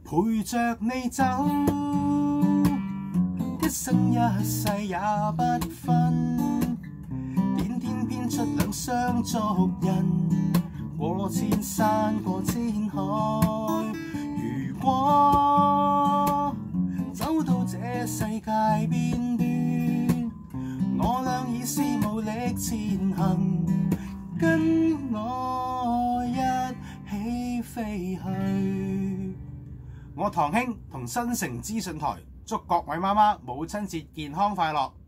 陪着你走，一生一世也不分，天天編出兩雙足印，過千山過千海。如果走到這世界邊端，我倆已是無力前行，跟我一起飛去。我堂兄同新城資訊台祝各位媽媽母親節健康快樂。